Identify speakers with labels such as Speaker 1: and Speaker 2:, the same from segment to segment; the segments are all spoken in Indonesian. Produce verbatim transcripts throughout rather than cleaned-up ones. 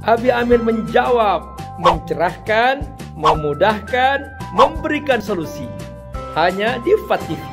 Speaker 1: Abi Amir menjawab, mencerahkan, memudahkan, memberikan solusi. Hanya di F A T T V.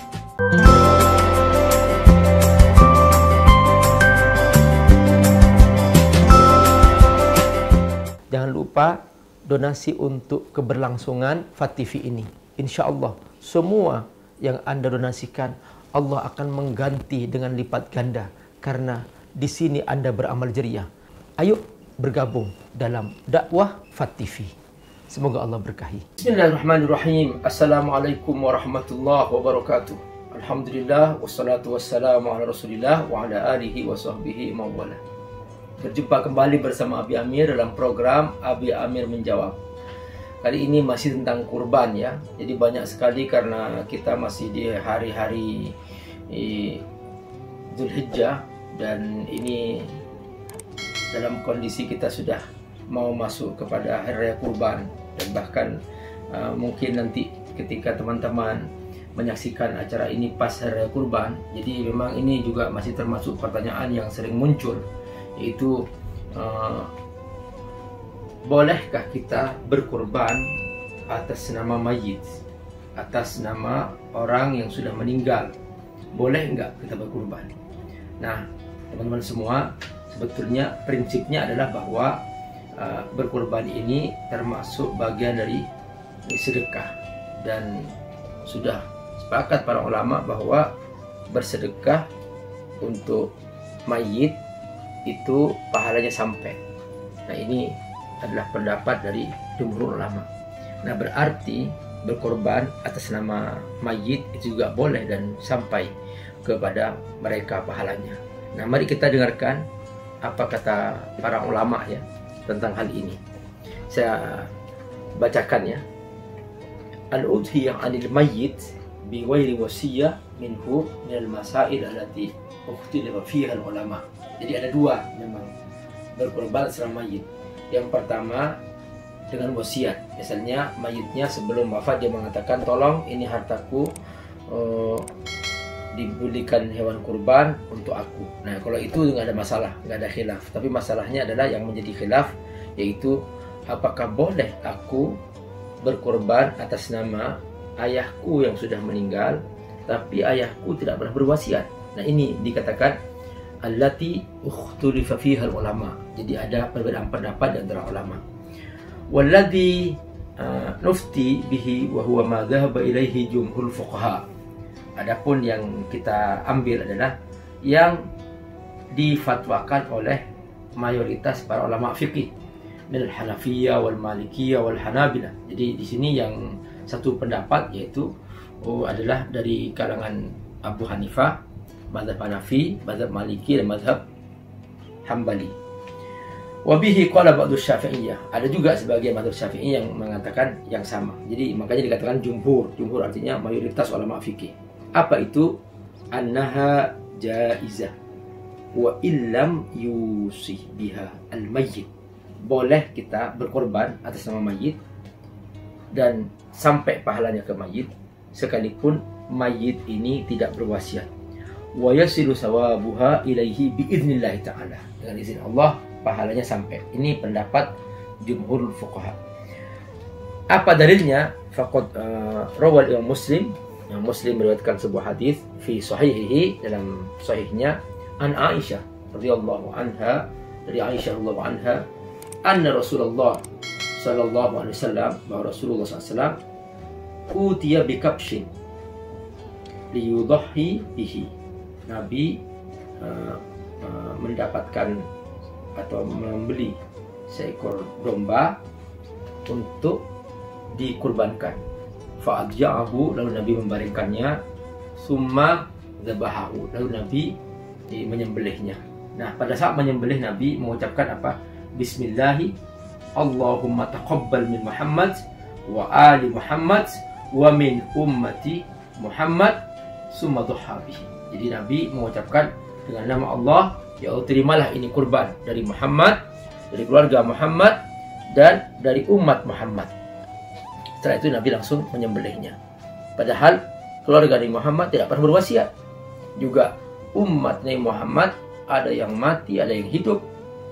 Speaker 1: Jangan lupa donasi untuk keberlangsungan F A T T V ini. Insya Allah semua yang Anda donasikan Allah akan mengganti dengan lipat ganda, karena di sini Anda beramal jariah. Ayo bergabung dalam dakwah F A T T V. Semoga Allah berkahi. Bismillahirrahmanirrahim. Assalamualaikum warahmatullahi wabarakatuh. Alhamdulillah wassalatu wassalamu ala Rasulillah wa ala alihi wa sahbihi mawala. Berjumpa kembali bersama Abi Amir dalam program Abi Amir Menjawab. Kali ini masih tentang kurban ya. Jadi banyak sekali karena kita masih di hari-hari Dzulhijjah dan ini dalam kondisi kita sudah mau masuk kepada hari raya kurban, dan bahkan uh, mungkin nanti ketika teman-teman menyaksikan acara ini pas hari raya kurban, jadi memang ini juga masih termasuk pertanyaan yang sering muncul, yaitu uh, bolehkah kita berkurban atas nama mayit, atas nama orang yang sudah meninggal? Boleh enggak kita berkurban? Nah, teman-teman semua, sebetulnya prinsipnya adalah bahwa uh, berkurban ini termasuk bagian dari sedekah, dan sudah sepakat para ulama bahwa bersedekah untuk mayit itu pahalanya sampai. Nah, ini adalah pendapat dari jumhur ulama. Nah, berarti berkorban atas nama mayit itu juga boleh dan sampai kepada mereka pahalanya. Nah, mari kita dengarkan apa kata para ulama ya tentang hal ini. Saya bacakan ya. Al-udhiyah 'anil mayyit bi ghairi wasiyah minhu min al-masail allati ukhtilifa fiha al-ulama. Jadi ada dua memang berkorban atas nama mayit. Yang pertama dengan wasiat. Misalnya mayitnya sebelum wafat dia mengatakan, tolong ini hartaku uh, dibelikan hewan kurban untuk aku. Nah, kalau itu nggak ada masalah, nggak ada khilaf. Tapi masalahnya adalah yang menjadi khilaf, yaitu apakah boleh aku berkorban atas nama ayahku yang sudah meninggal, tapi ayahku tidak pernah berwasiat. Nah, ini dikatakan allati ukhtulifa fiha ulama. Jadi ada perbedaan pendapat di antara ulama. Walladhi uh, nufti bihi wa huwa ma dhahaba ilaihi jumhur fuqaha. Adapun yang kita ambil adalah yang difatwakan oleh mayoritas para ulama fikih, minal Hanafiyah wal Malikiyah wal Hanabilah. Jadi di sini yang satu pendapat yaitu oh, adalah dari kalangan Abu Hanifah, mazhab Hanafi, mazhab Maliki dan mazhab Hambali. Wabihi qala ba'du Syafi'iyah. Ada juga sebagian mazhab Syafi'i yang mengatakan yang sama. Jadi makanya dikatakan jumhur. Jumhur artinya mayoritas ulama fikih. Apa itu? Annaha jaizah wa illam yusih biha al-mayyit. Boleh kita berkorban atas nama mayit dan sampai pahalanya ke mayit sekalipun mayit ini tidak berwasiat. Wa yasilu sawabuha ilaihi biidznillah ta'ala. Dengan izin Allah pahalanya sampai. Ini pendapat jumhur fuqaha. Apa dalilnya? Faqad uh, rawal Imam Muslim. Yang Muslim meriwayatkan sebuah hadis fi sahihihi, dalam sahihnya, an Aisyah radhiyallahu anha, dari Aisyah radhiyallahu anha, anna Rasulullah sallallahu alaihi wasallam, bahwa Rasulullah sallallahu alaihi wasallam utiya bi kabshin liyudhi bihi. Nabi uh, uh, mendapatkan atau membeli seekor domba untuk dikurbankan. Fa'adja'ahu, lalu Nabi membaringkannya, summa zabahahu, lalu Nabi menyembelihnya. Nah, pada saat menyembelih Nabi mengucapkan apa? Bismillahi Allahumma taqabbal min Muhammad wa ali Muhammad wa min ummati Muhammad summa dhuha bihi. Jadi Nabi mengucapkan dengan nama Allah, ya Allah terimalah ini kurban dari Muhammad, dari keluarga Muhammad dan dari umat Muhammad. Setelah itu Nabi langsung menyembelihnya. Padahal keluarga Nabi Muhammad tidak pernah berwasiat. Juga umat Nabi Muhammad ada yang mati, ada yang hidup,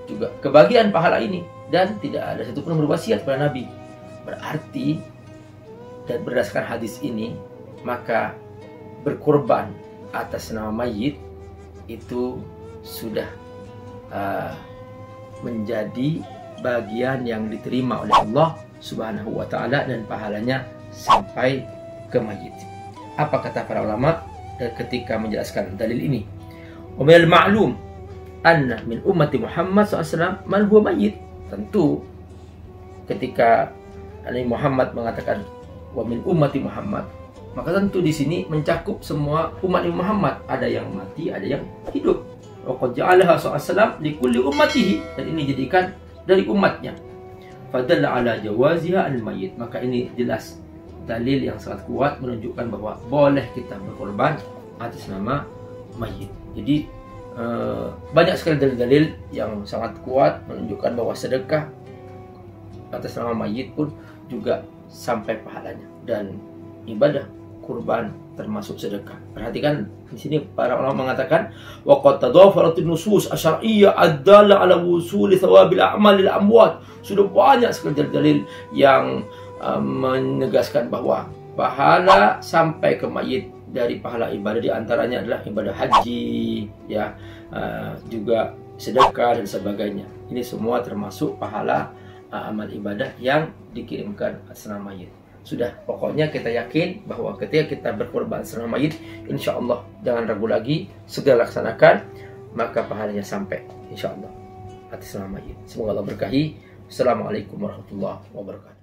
Speaker 1: juga kebagian pahala ini, dan tidak ada satupun berwasiat pada Nabi. Berarti dan berdasarkan hadis ini, maka berkorban atas nama mayit itu sudah uh, menjadi bagian yang diterima oleh Allah Subhanahu wa taala dan pahalanya sampai ke mayit. Apa kata para ulama ketika menjelaskan dalil ini? Wa minal ma'lum anna min ummati Muhammad shallallahu alaihi wasallam man huwa mayyit. Tentu ketika Nabi Muhammad mengatakan wa min ummati Muhammad, maka tentu di sini mencakup semua umat Nabi Muhammad, ada yang mati, ada yang hidup. Wa qad ja'alaha sallallahu alaihi wasallam li kulli ummatihi, dan ini dijadikan dari umatnya. Fadalla ala jawaziha al mayyit, maka ini jelas dalil yang sangat kuat menunjukkan bahwa boleh kita berkorban atas nama mayit. Jadi eh, banyak sekali dalil-dalil yang sangat kuat menunjukkan bahwa sedekah atas nama mayit pun juga sampai pahalanya, dan ibadah kurban termasuk sedekah. Perhatikan di sini para ulama mengatakan wa qad tadafaratun nusus asy'ariyyah ad-dalla ala wusuli thawabil a'malil amwat. Sudah banyak sekali dalil yang uh, menegaskan bahwa pahala sampai ke mayit dari pahala ibadah, di antaranya adalah ibadah haji, ya, uh, juga sedekah dan sebagainya. Ini semua termasuk pahala uh, amal ibadah yang dikirimkan atas nama mayit. Sudah, pokoknya kita yakin bahwa ketika kita berkorban atas nama mayit, insya Allah jangan ragu lagi, segera laksanakan, maka pahalanya sampai insya Allah atas nama mayit. Semoga Allah berkahi. Assalamualaikum warahmatullahi wabarakatuh.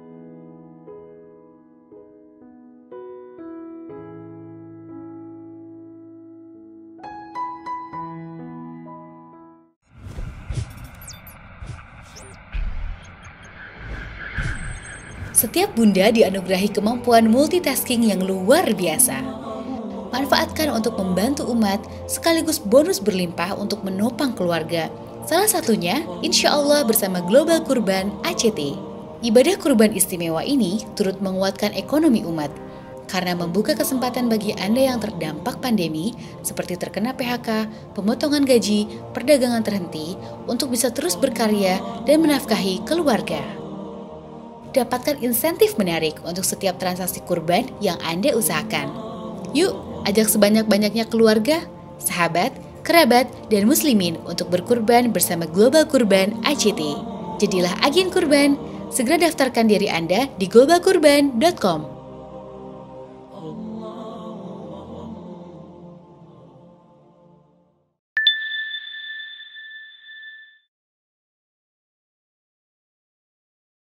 Speaker 2: Setiap bunda dianugerahi kemampuan multitasking yang luar biasa. Manfaatkan untuk membantu umat sekaligus bonus berlimpah untuk menopang keluarga. Salah satunya, insya Allah bersama Global Kurban A C T. Ibadah kurban istimewa ini turut menguatkan ekonomi umat, karena membuka kesempatan bagi Anda yang terdampak pandemi, seperti terkena P H K, pemotongan gaji, perdagangan terhenti, untuk bisa terus berkarya dan menafkahi keluarga. Dapatkan insentif menarik untuk setiap transaksi kurban yang Anda usahakan. Yuk, ajak sebanyak-banyaknya keluarga, sahabat, kerabat, dan muslimin untuk berkurban bersama Global Kurban A C T. Jadilah agen kurban, segera daftarkan diri Anda di global kurban dot com.